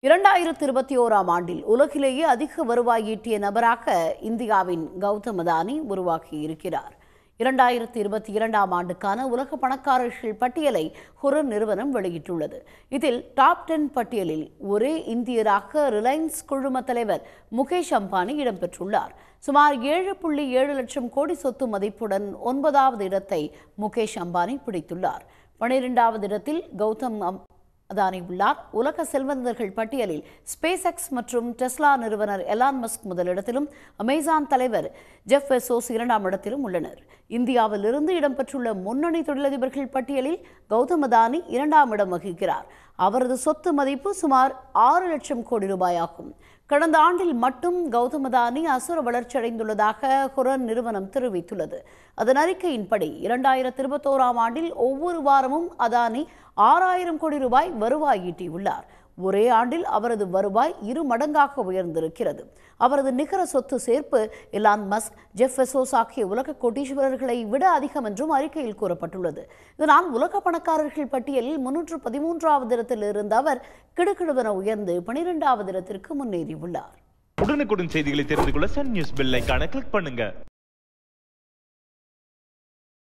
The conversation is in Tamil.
2021ஆம் ஆண்டில் உலகிலேயே அதிக வருவாய் ஈட்டிய நபராக இந்தியாவின் கௌதம் அதானி உருவாகியிருக்கிறார். 2022ஆம் ஆண்டுக்கான உலக பணக்காரர்கள் பட்டியலை ஹுரர் நிறுவனம் வெளியிட்டுள்ளது. இதில் டாப் 10 பட்டியலில் ஒரே இந்தியராக ரிலையன்ஸ் குழும தலைவர் முகேஷ் அம்பானி இடம்பெற்றுள்ளார். சுமார் 7.7 லட்சம் கோடி சொத்து மதிப்புடன் 9வது இடத்தை முகேஷ் அம்பானி பிடித்துள்ளார். 12வது இடத்தில் கௌதம் அதானி உள்ளார். உலக செல்வந்தர்கள் பட்டியலில் ஸ்பேஸ் எக்ஸ் மற்றும் டெஸ்லா நிறுவனர் எலான் மஸ்க் முதலிடத்திலும் அமேசான் தலைவர் ஜெஃப் பெசோஸ் 2ஆம் இடத்திலும் உள்ளனர். இந்தியாவிலிருந்து இடம்பெற்றுள்ள முன்னணி தொழிலதிபர்கள் பட்டியலில் கௌதம் அதானி 2ஆம் இடம் வகிக்கிறார். அவரது சொத்து மதிப்பு சுமார் 6 லட்சம் கோடி ரூபாய் ஆகும். கடந்த ஆண்டில் மட்டும் கௌதம் அதானி அசுர வளர்ச்சியடைந்துள்ளதாக ஹுரர் நிறுவனம் தெரிவித்துள்ளது. அதன் அறிக்கையின்படி 2021ஆம் ஆண்டில் ஒவ்வொரு வாரமும் அதானி 6000 கோடி ரூபாய் வருவாய் ஈட்டியுள்ளார். ஒரே ஆண்டில் அவரது வருவாய் 2 மடங்காக உயர்ந்திருக்கிறது. அவரது நிகர சொத்து சேர்ப்பு எலான் மஸ்க், ஜெஃப் பெசோஸ் ஆகிய உலக கோடீஸ்வரர்களை விட அதிகம் என்றும் அறிக்கையில் கூறப்பட்டுள்ளது. இதனால் உலக பணக்காரர்கள் பட்டியலில் 313வது இடத்தில் இருந்த அவர் கிடுகிடுவென உயர்ந்து 12வது இடத்திற்கு முன்னேறியுள்ளார். உடனுக்குடன் செய்திகளை தெரிந்து கொள்ள சன் நியூஸ் பெல் ஐகானை கிளிக் பண்ணுங்க.